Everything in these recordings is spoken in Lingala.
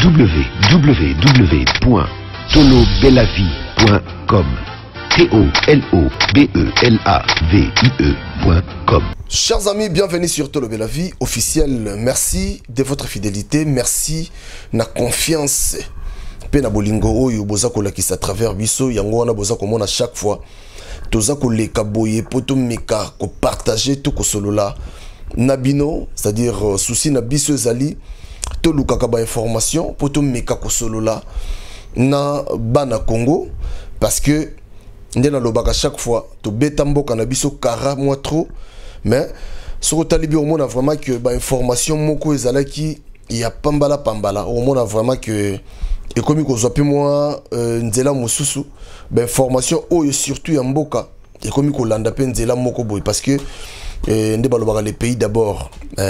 www.tolobelavie.com. TOLOBELAVIE.com. Chers amis, bienvenue sur Tolo Belavie officiel. Merci de votre fidélité, merci na confiance. Pe na bolingo oyo boza ko lakisa à travers biso yango wana boza ko mona chaque fois. Toza ko leka boye poto meka ko partager tout ko solola. Nabino, c'est-à-dire souci na biso zali to lukaka ba information poto meka ko solola na bana Congo parce que ndena lobaka chaque fois to beta mboka na biso kara moi trop. Mais sur le talibi, on a vraiment que bah, information moko ezalaki il y a pambala on a vraiment que et comme qu'on soit plus moi nzela mususu bah, information oyo surtout ya mboka et comme qu'on landa pe nzela moko boy parce que ndé balobaka les pays d'abord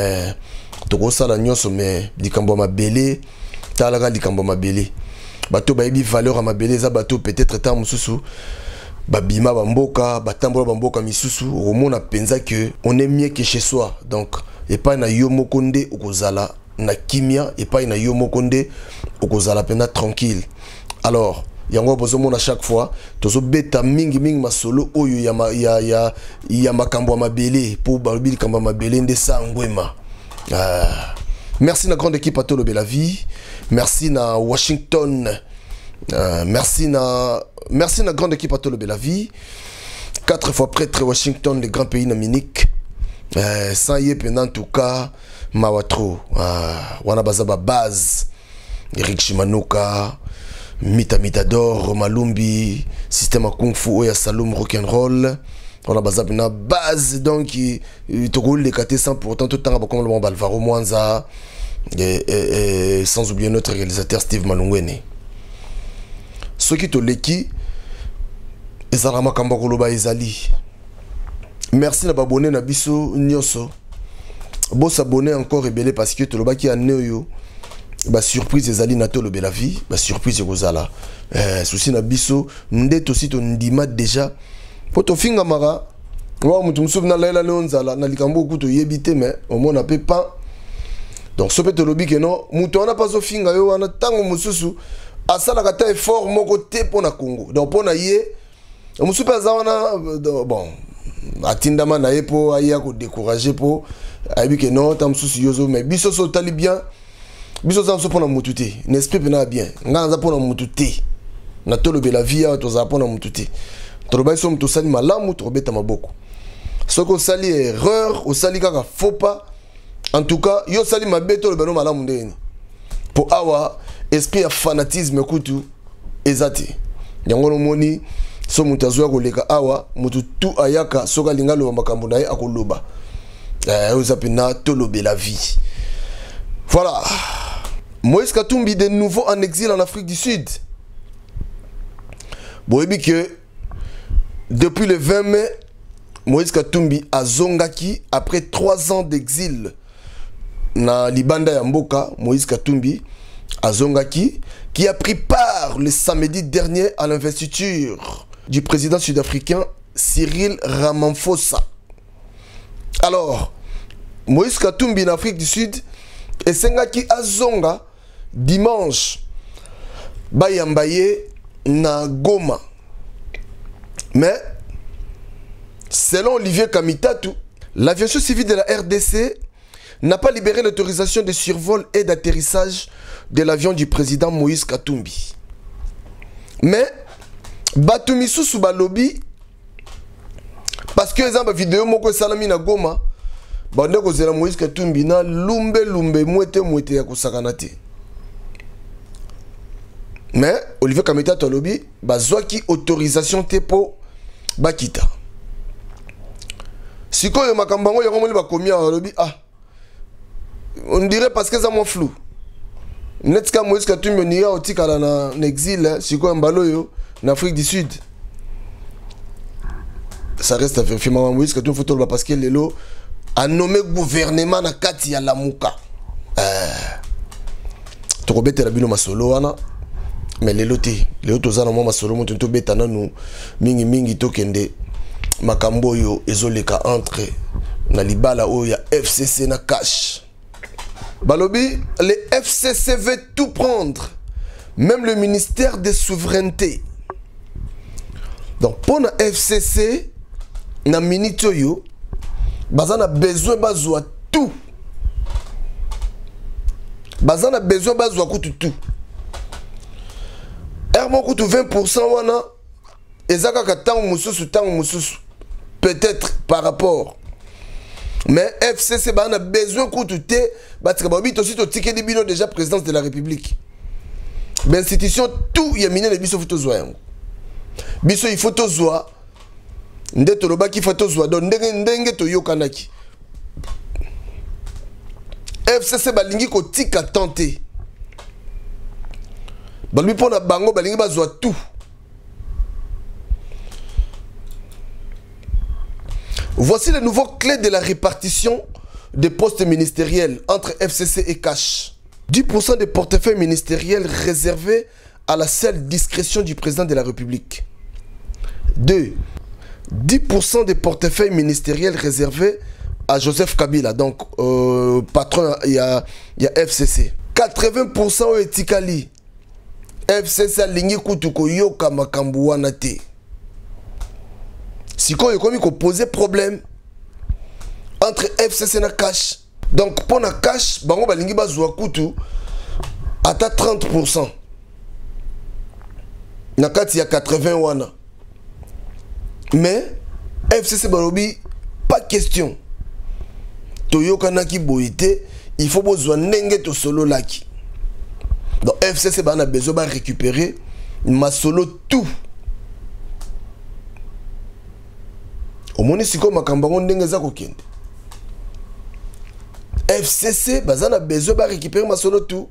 to sala nyoso mais likambo mabele talaga likambo mabele bato ba yebi valeur à mabele za bato peut-être tant mususu babima bamboka batambola bamboka misusu omona penza que on est mieux que chez soi donc et pas na yo mokonde okozala na kimia et pas na yo mokonde okozala pena tranquille alors yango bozomona chaque fois tozo beta mingi masolo oyo ya makambo mabele pour balobi likambo mabele nde sangwema merci na grande équipe à Tolo Belavie, merci na Washington. Merci na grande équipe à Tolo Belavie. 4 fois prêtre Washington, les grands pays naminiques. Sans y est en tout cas, Mawatro, Wana Bazaba Baz, Eric Shimanuka, Mitador, Malumbi, Système Kung Fu, Oya Saloum, Rock'n'Roll. On a Bazabina Baz, donc il te roule les KT sans pourtant tout le temps comme le Balvaro Mwanza, sans oublier notre réalisateur Steve Malungwene. Ce qui te leki ezalama kamba koloba ezali. Merci na babonné na biso nyoso. Bo s'abonner encore rebelle parce que te loba ki aneyo ba surprise ezali na Tolo Belavie, ba surprise ekozala. Souci na biso ndeto si to ndima déjà. Po to finga mara wa mutu musubu na lela leonzala na likambo kuto yebite mais au moins na pe pas. Donc ce peut te lobi que non, mutu wana pas zo finga yo wana tango mususu asala kata effort moko te pona Congo donc pona ye musupe azawana bon atindama na ye po aya ko décourager po ayebi que non tam susu yozo mais biso so tali bien biso za so pona mutu te n'esprit pena bien nga za pona mutu te na Tolo Belavie to za pona mutu te to ba so mutu sali malamu to beta maboko soko sali erreur o sali kaka faux pas en tout cas yo sali mabeto le beno malamu ndeni po awa esprit ya fanatisme kutu ezati yango no moni so mutu azwa koleka awa mutu tu ayaka soka lingalo makambo na ye akoloba ozapi na Tolo Belavie. Voilà, Moïse Katumbi de nouveau en exil en Afrique du Sud. Boyebi que depuis le 20 mai Moïse Katumbi a zongaki après 3 ans d'exil na libanda ya mboka. Moïse Katumbi Azongaki, qui a pris part le samedi dernier à l'investiture du président sud-africain Cyril Ramaphosa. Alors, Moïse Katumbi en Afrique du Sud et Sengaki Azonga dimanche Bayambaye na Goma. Mais selon Olivier Kamitatu, l'aviation civile de la RDC n'a pas libéré l'autorisation de survol et d'atterrissage de l'avion du président Moïse Katumbi. Mais Batumi Soussou Balobi, parce que les vidéo moko salami na Goma, bande ko zela Moïse Katumbi na lumbe mwete ya kusakanate. Mais Olivier Kameta Tolobi bazwaki autorisation tepo bakita. Sikoyo makambango ya komoli bakomi ya Tolobi on dirait parce que ça m'a flou. Netka Moïse Katumbi ni ya otikala na exil sikoyo mbaloyo en Afrique du Sud. Ça reste effectivement Moïse Katumbi photo parce que lelo a nommé gouvernement na kati ya Lamuka. To bete la bino masolo wana mais lelo tozana mo masolo mo to beta nanu mingi to kende makambo yo ezoleka entre na libala oyo ya FCC na cash. Balobi, les FCC veut tout prendre. Même le ministère des Souverainetés. Donc, pour la FCC, na minute yo, bazan a besoin bazwa tout. Bazan a besoin bazwa tout. Hermo coûte 20% wana, ezaka ka tango mususu. Peut-être par rapport. Mais FCC a besoin coûte te, batika babi to si to ticket de bino déjà présidence de la République. L'institution tout yamine le biso photo zoa. Biso il faut to zoa. Nde to loba ki faut zoa donc ndenge to yokanaki. FCC balingi ko tika tenter. Balbi pona bango balingi bazwa tout. Voici les nouveaux clés de la répartition des postes ministériels entre FCC et CACH. 10% des portefeuilles ministériels réservés à la seule discrétion du président de la République. 2. 10% des portefeuilles ministériels réservés à Joseph Kabila, donc patron, il y a FCC. 80% au etikali. FCC a ligné kutuko yoka makambu wana te. Si ko yokomi ko poser problème entre FCC na CACH. Donc pour la CACH, bango balingi bazwa kutu ata 30%. Na kati ya 80 wana. Mais FCC balobi pas question. Toyoka naki boité, il faut besoin ndenge to solo laki. Donc FCC a besoin de récupérer ma solo tout. Au moins si comme makambango ndenge za kokende. FCC a besoin de récupérer ma solo tout.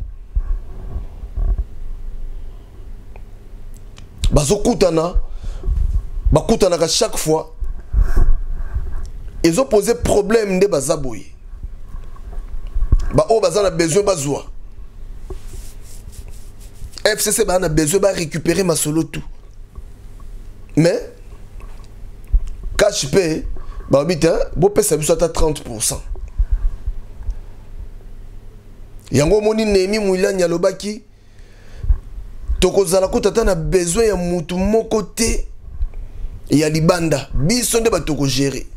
Bazo kutana à chaque fois. Ils ont posé problème de bazaboy. On a besoin de bazoua. FCC a besoin de récupérer ma solo tout. Mais, cash pay, bon pay ça à 30%. Yango moni nemi mouila nyalobaki. Tokozala kota na besoin ya mutu moko te ya libanda. Biso nde batoko gérer.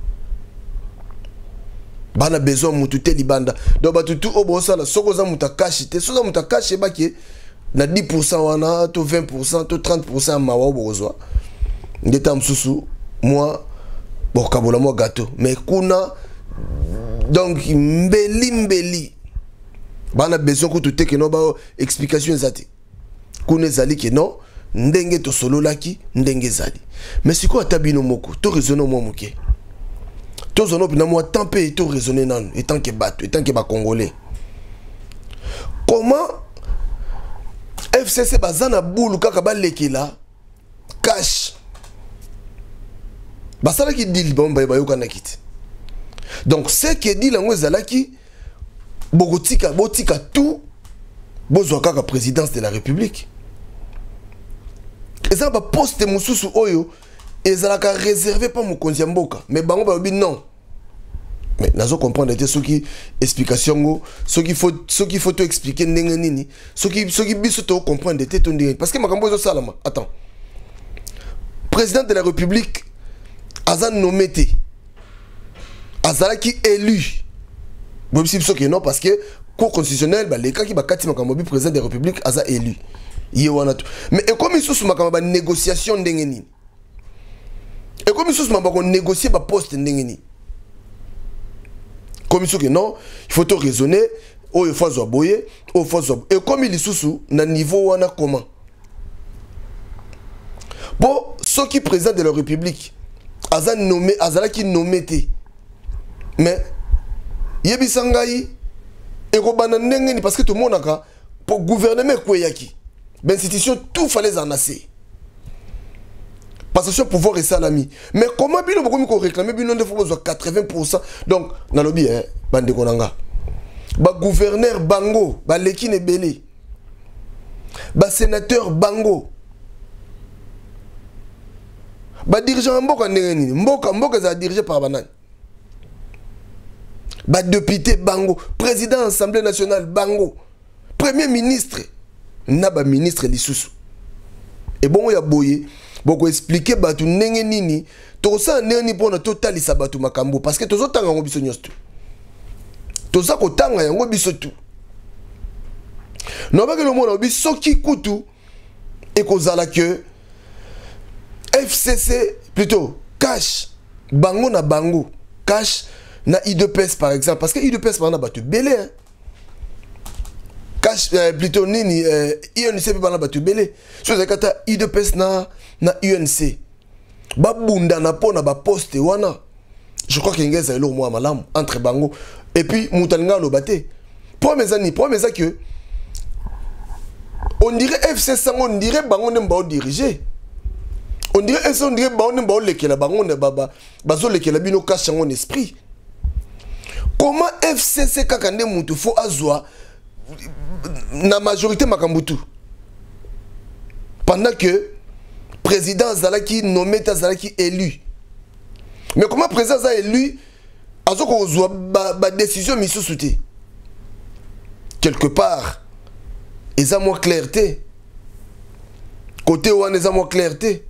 Bana besoin mutu te libanda. Donc batutu obosala sokoza muta cash te. Soza muta cash baki na 10% wana to 20% to 30% mawa obozwa. Ndeta msusu moi bokabola moi gâteau. Mais kuna donc mbeli. Bana besoin ko tout que no ba explication zati. Kuna zali que non ndenge to solo laki ndenge zali. Mais siko atabino moko to raisonner moi moké. To zono pina moi tempé et to raisonner nan étant que bato étant que ba congolais. Comment FCC bazana boulou kaka ba lekela cash. Basala ki dit bon ba yoka nakiti. Donc ce que dit lango zalaki botika tout bozwa kaka présidence de la République. Et ça va poste mususu oyo ezalaka réservé pas mokonzi mboka mais bango ba bi non. Mais nazo comprendre te ce qui explication go ce qu'il faut te expliquer ndenge nini ce qui biso to comprendre te to ndenge parce que makambo zo salama attends. Président de la République azan nommé te azalaki élu. Bon si que non parce que cour constitutionnel ba les cas qui ba kati makambo bi président de la République aza élu. Mais et comme ils sont ma négociation ndengeni. Et comme ils sont ma négocier ba poste ndengeni. Comme ils sont que non, il faut te raisonner, oh il faut zoboyer, oh il faut zob. Et comme ils sont na niveau wana comment. Bon, ceux qui président de la République, azan nommé, azala qui nommé te. Mais yebisangai et robana ndengeni parce que tout le monde a pour gouvernement kweyaki. L'institution, tout fallait en assez. Passation pouvoir et salami. Mais comment bien on réclamer bien on 80%. Donc, dans le bien, bande konanga. Ba gouverneur bango, ba leki ne belé. Ba sénateur bango. Ba dirigeant mboka ndengeni, mboka za dirigé par banan. ba député bango, président Assemblée nationale bango, premier ministre na ba ministre lisusu. Et bon ya boye, boko expliquer batu ndenge nini, to sa ndenge pona totali sa batu makambo parce que tozo tanga ngo biso nyosto. Toza ko tanga yango biso tu. Non ba ke lo mona biso ki kutu et kozala que FCC plutôt cash bango na bango, cash na IDPS par exemple parce que IDPS par exemple batu belé hein. Cash plutôt nini UNC pe bana batu belé. So zakata IDPS na UNC. Ba bunda na pona ba poste wana. Je crois qu'il y a un lourd moi malam entre bango et puis mutalinga lo baté. Pour mes amis que on dirait FC Sango, on dirait bango ne ba diriger. On dirait bango ne ba lekela bango ne baba bazo lekela bino cash en esprit. Comment FCC kakande mutu fo azwa na majorité makambutu pendant que président Zalaki nommé Zalaki élu. Mais comment président Zalaki élu azoko ozwa ba décision misusuti quelque part ils ont moins clarté côté ouane ils ont moins clarté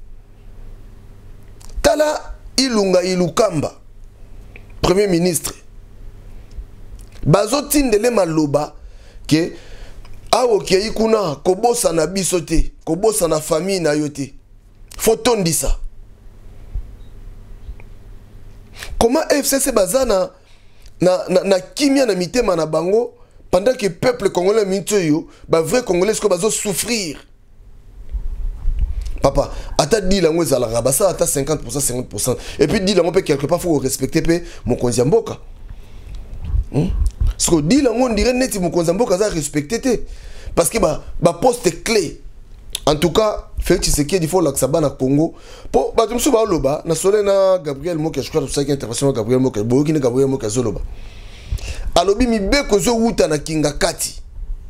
tala ilunga ilukamba premier ministre bazo tindele maloba que awo kei kuna kobosa na biso te kobosa na famille na yo te fotondi ça. Comment FCC bazana na kimia na mitema na bango pendant que peuple congolais mintoyo ba vrai congolais ko bazo souffrir. Papa, ata dit la ngweza la rabasa ata 50% 50% et puis dit la on peut quelque part faut respecter pe mon konzi mboka. Ce que dit là, on dirait net si mon konzambo kaza respecté parce que ba poste clé. En tout cas, Félix Tshisekedi il faut l'axaba na Congo. Pour ba tumsu ba loba na solena Gabriel Moke je crois que c'est intervention Gabriel Moke boki ni Gabriel Moke zoloba. Alobi mi beko zo wuta na kinga kati.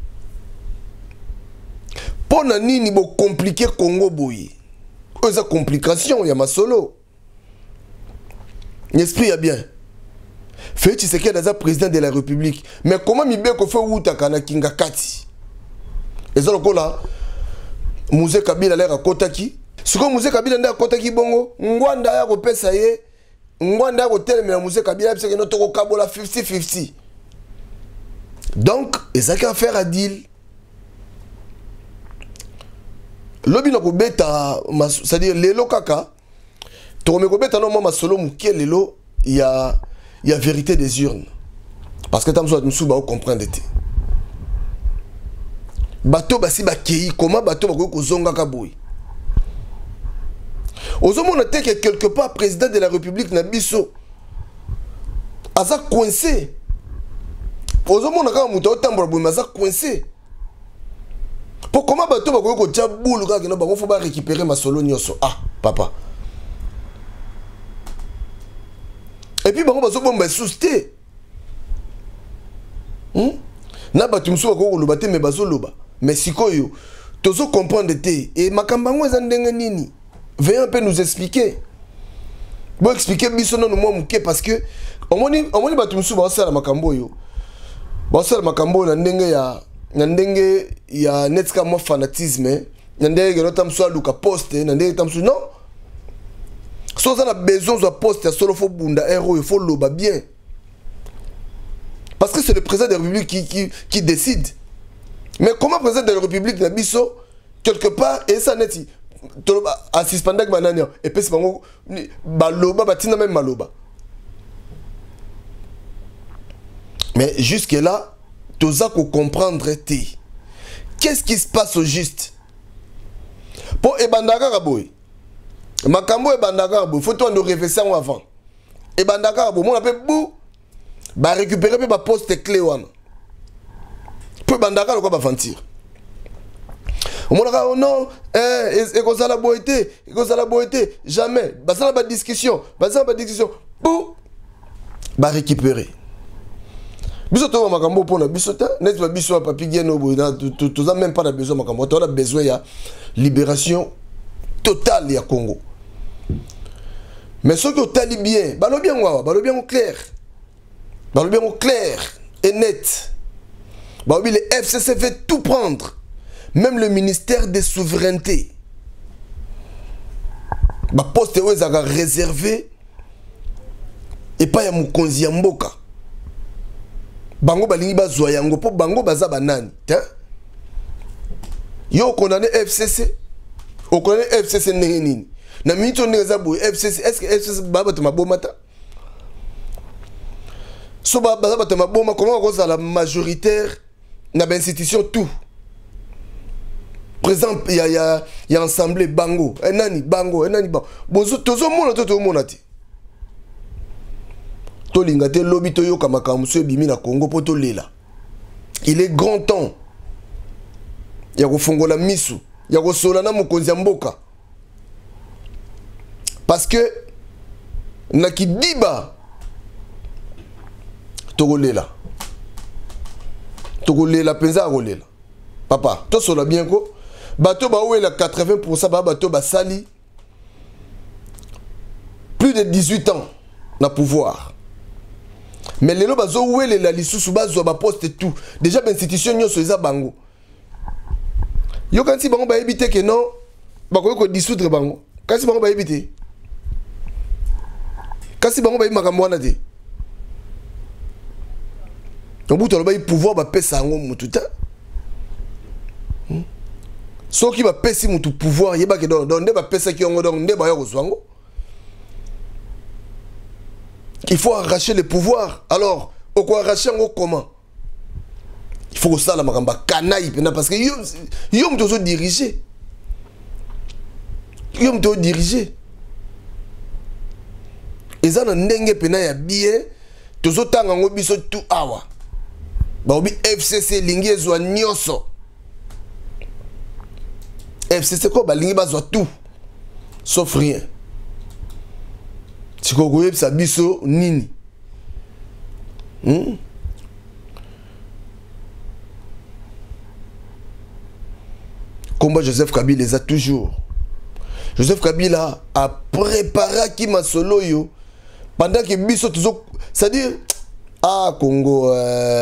Pona nini bo compliqué Congo boyi. Oza complication ya masolo. L'esprit a bien. Félix Tshisekedi est président de la République. Mais comment Mibeko fait Woutaka na Kinga Kati? Et ça, là, Mouzé Kabila l'air à Kotaki. Ce que Mouzé Kabila l'air à Kotaki bongo, Ngwanda ya kopesa ye, Ngwanda ya kotel mais Mouzé Kabila parce que notre Kabola 50-50. Donc, et ça qu'à faire à deal. Lobi na kobeta, c'est-à-dire lelo kaka. To me kobeta no mama solo mukie lelo il y a vérité des urnes. Parce que tamso nous ba comprendre té. Bato basi ba kei comment bato ba ko zonga ka boy. Ozomona te que quelque part président de la République na biso aza coincé. Ozomona ka muto tambola boy aza coincé. Pour comment bato ba ko tia boule ka na ba faut ba récupérer ma solo nyoso. Ah papa. Et puis bango bazo bomba sousté. Na batu msuba ko loba te me bazo loba. Mais sikoyo tozo comprendre te et makambango ezandenge nini. Veuillez un peu nous expliquer. Bon expliquer biso non moi muke parce que omoni batu msuba osala makambo yo. Ba osala makambo na ndenge ya netka mo fanatisme, na ndenge no tamso luka poste, na ndenge tamso non. Si on a besoin de poste à solo faut bunda héros, il faut loba bien. Parce que c'est le président de la République qui décide. Mais comment le président de la République n'a biso quelque part et ça net à suspendak banania et puis c'est pas loba batina même maloba. Mais jusque là, toza ko comprendre té. Qu'est-ce qui se passe au juste? Pour ebandaka kaboy. Makambo e bandaka bo faut toi nous réfléchir avant e bandaka bo mon appelle bou ba récupérer pe ba poste clé wana pe bandaka le quoi ba mentir on a oh non et comme ça la boité jamais ba ça ba discussion bou ba récupérer biso to makambo pona biso ta net ba biso papi geno bo tu as même pas besoin makambo tu as besoin ya libération totale ya Congo. Mais ce que tu as bien, balo bien clair. Dans le bien clair et net. Le FCC veut tout prendre. Même le ministère des souverainetés. Poste est réservé. Et pas ya mukonzi ya mboka. Bango balingi bazwa yango po bango baza banani. Yo condamné FCC. O condamné FCC ndenge nini. Na minute on neza boy FCC est-ce que FCC baba to mabomata? So baba to maboma comment on la majoritaire na ba institution tout. Par exemple il y a assemblée bango, nani bango, nani bango. Bozo tozo mona to mona ti. To lingate lobby to yoka makamso bimi na Congo po to lela. Il est grand temps. Ya ko fongola misu, ya ko solana mokonzi mboka. Parce que nakidiba togolela penza rolela papa to sola bien ko bato ba ouela 80% ba bato ba sali plus de 18 ans na pouvoir mais lelo bazo ouela la lisusu bazo ba poste tout déjà ba institution nyoso eza bango yo kanti bango ba éviter que non ba ko dissoudre bango kasi bango ba éviter kasi bango ba makambo wana te obuto lo ba pouvoir ba pesa ngo mututa soki ba pesi mutu pouvoir yeba ke don nde ba pesa ki ngo don nde ba yo kozwango il faut arracher les pouvoirs alors au quoi arracher ngo comment il faut que ça la makamba kanaï parce que yo mto diriger yo mto diriger eza na ndenge pena ya bien tozo tanga ngo biso tout awa ba obi FCC lingi ezwa nyoso FCC ko ba lingi bazwa tout sauf rien tiko ko yebisa biso nini Combat Joseph Kabila les a toujours. Joseph Kabila a préparé qui m'a solo yo pendant que biso toujours c'est-à-dire ah Congo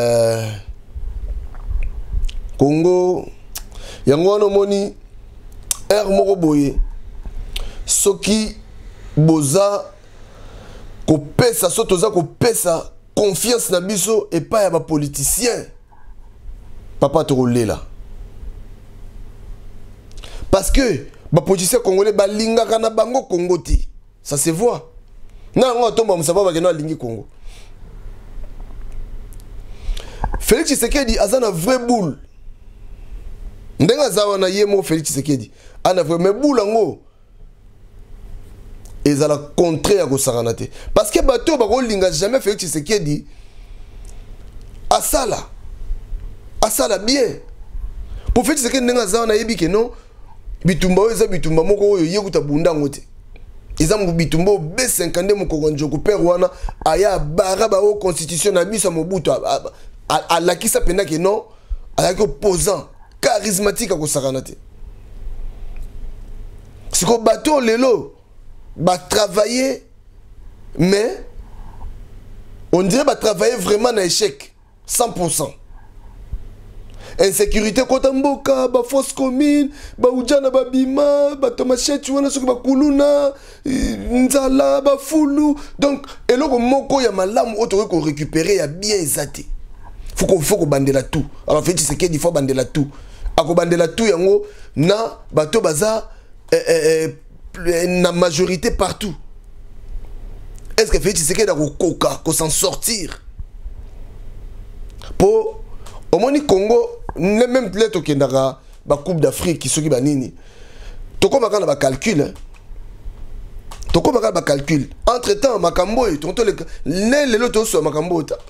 Congo yango no moni air moko boye soki boza ko pesa sotoza ko pesa confiance na biso et pas ya ba politicien papa to là parce que ba politicien congolais ba linga kana bango Congo ti ça se voit na ngo tomba musaba ba kena lingi Congo Félix Tshisekedi azana vrai boule ndenga zawa na yemo Félix Tshisekedi ana vrai mais boule ngo ezala contraire ko saranate parce que bato ba ko linga jamais Félix Tshisekedi asala bien pour Félix Tshisekedi ndenga zawa na yebi ke non bitumba oyo eza bitumba moko oyo yekuta bunda ngote eza mu bitumba B50 moko njoko père wana aya bara ba o constitution na biso Mobutu alakisa pena ke non alaki opposant charismatique ko sakanate siko bato lelo ba travailler mais on dirait ba travailler vraiment na échec 100%. Insécurité kota mboka ba force commune ba ujana ba bima ba tomacheti wana soki ba kuluna nzala ba fulu donc eloko moko ya malamu oto ko récupérer ya bien ezate faut ko bandela tout alors fait c'est qu'il faut bandela tout ako bandela tout yango na bato baza na majorité partout est-ce que fait c'est qu'il ko koka ko s'en sortir pour au moni Congo même lettre qui ndaka ba coupe d'Afrique qui soki ba nini toko makana ba calcul toko makana ba calcul entre temps makambo et tonto le loto so makambo ta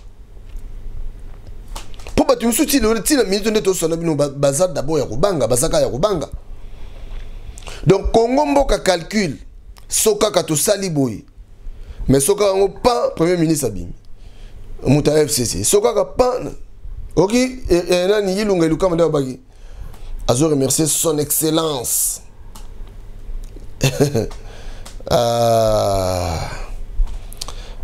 pour ba tu souti le tina minute neto so na bino bazar d'abord ya kubanga bazaka ya kubanga donc Congo mboka calcul soka ka to sali boy mais soka ngo pas premier ministre abimi muta FCC soka ka pas ok, et nani yilunga iluka manda bagi. Azo remercier son excellence.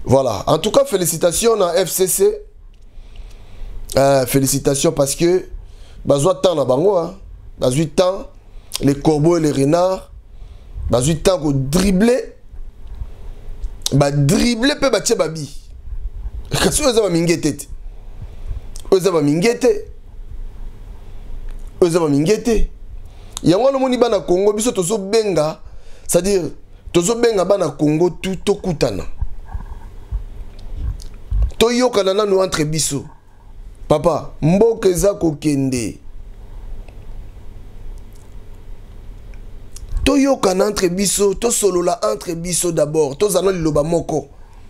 Voilà. En tout cas, félicitations à FCC. Félicitations parce que bazoua temps na bango, hein. Bazoua temps les corbeaux et les renards. Bazoua temps ko dribbler. Ba dribbler pe ba tche babi. Kasi oza ba mingete. Oza ba mingete. Oza ba mingete. Yango no moni bana Congo biso tozo benga, c'est-à-dire tozo benga bana Congo tout tokutana. Toyokana nanu entre biso. Papa, mboka eza kokende. Toyokana entre biso, to solola entre biso d'abord, to zana liloba moko.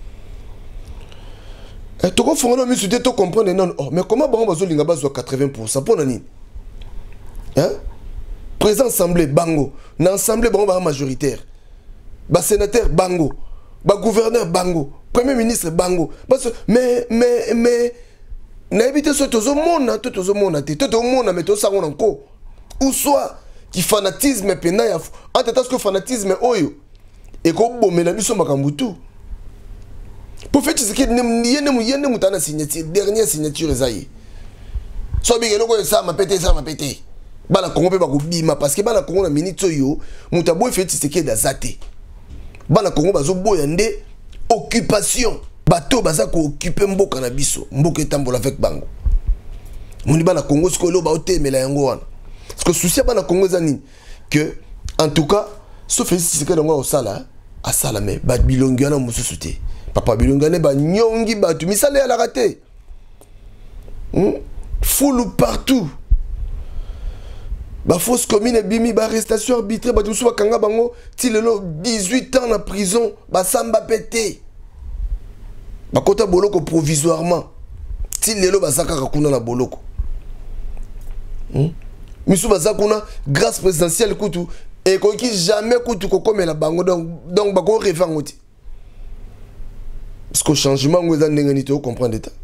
Toko fongono misu te to comprendre non. Oh, mais comment bango bazo linga bazo 80% pour nani? Hein? Présent assemblée bango, na assemblée bango ba majoritaire. Ba sénateur bango, ba gouverneur bango, premier ministre bango. Parce mais na éviter ce tozo mona, to tozo mona te, to mona mais to sango nanko. Ou soit qui fanatisme pena ya en tant que fanatisme oyo et ko bomela biso makambutu. Pour faire ce qui yene mutana signature dernière signature ezayi. So bigelo ko ça m'a pété. Bala Congo pe bako bima parce que bala Congo na minute oyo mutabo fait ce qui est d'azate. Bala Congo bazo boya nde occupation. Bato baza ko occuper mboka na biso, mboka etambola avec bango. Moni bala Congo sko lo ba otemela yango wana. Parce que souci bana Congo zani que en tout cas sauf si c'est que ngo osala a sala mais ba bilongi na mususu te. Papa bilongi ne ba nyongi batu misale ya la raté. Foule partout. Ba fausse commune bimi ba arrestation arbitraire ba tusu bakanga bango ti lelo 18 ans en prison ba samba pété. Ba kota boloko provisoirement ti lelo ba zakaka kuna na boloko. Misu ba zakuna grâce présidentielle kutu et ko ki jamais kutu ko komela bango donc ba ko revango ti. Parce que changement ngoza ndenge ni to comprendre état.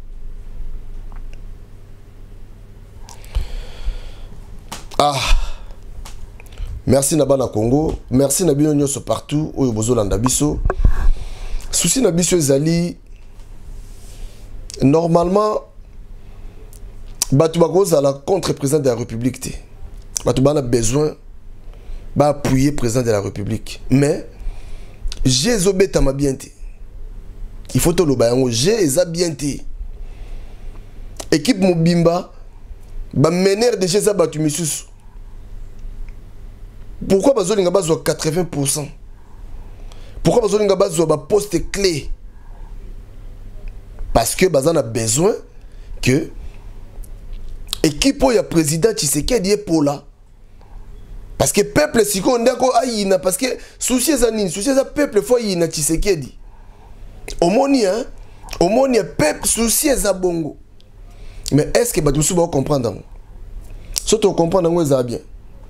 Ah, merci Nabana Congo, merci Nabino Nyoso partout, Oyo Bozo Landabiso. Souci Nabiso Zali, normalement, Batoubagoz à la contre-président de la République. Batouba a besoin d'appuyer le président de la République. Mais, j'ai zobé ma bien. Il faut te le bayango, j'ai bien. Équipe Mobimba, mener de chez Zabatu Missus. Pourquoi Bazolinga Bazo 80%? Pourquoi Bazolinga Bazo a poste clé? Parce que Bazan a besoin que équipe où il y a président Tshisekedi est pour là. Parce que peuple si on d'accord aïna parce que souci zanine, souci za peuple faut yina Tshisekedi. Omonia, omonia peuple souci za bongo. Mais est-ce que Batoussou va comprendre? Surtout comprendre ngo za bien.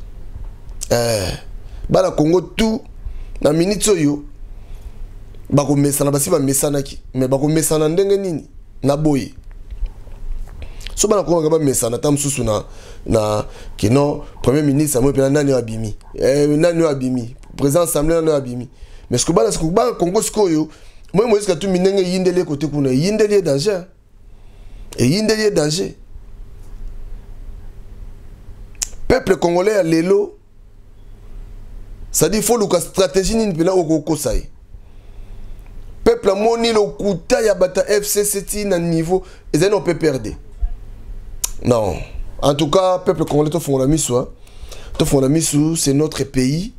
Bala Congo tout na minute yo bako mesana basi ba mesana ki mais bako mesana ndenge nini na boye so bala Congo ba mesana tam susu na kino premier ministre mo pe nani abimi nani abimi président assemblée nani abimi mais ce que bala Congo sko yo moi est-ce que tout minenge yindele côté kuna yindele danger et yindele danger peuple congolais à lelo. Ça dit faut que stratégie ni pena okoko sai. Peuple a moni le kuta ya bata FCC na niveau et ça on peut perdre. Non. En tout cas, peuple congolais to font la misu. To font la misu, c'est notre pays.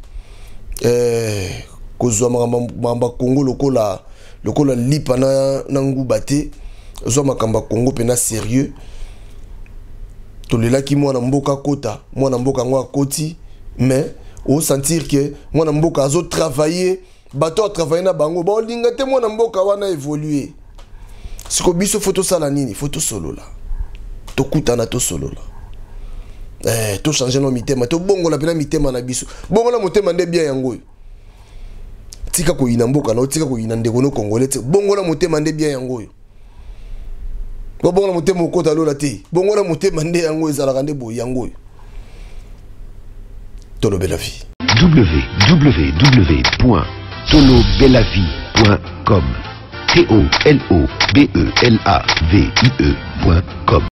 Kozwa mamba Congo lokola lipa na ngubate. Zo makamba Congo pena sérieux. To lela ki mwana mboka kota, mwana mboka ngwa koti, mais au sentir que moi namboka azo travailler bato travailler na bango ba linga te moi namboka wana évoluer siko biso photo sala nini photo solo la to kutana to solo la to changer no mitema to bongo la pena mitema na biso bongo la motema nde bien yango tika ko ina mboka na tika ko ina ndeko no congolais bongo la motema nde bien yango bongo la motema ko ta lola te bongo la motema nde yango ezala nde bo yango Tolobelavie. www.tolobelavie.com TOLOBELAVIE.com.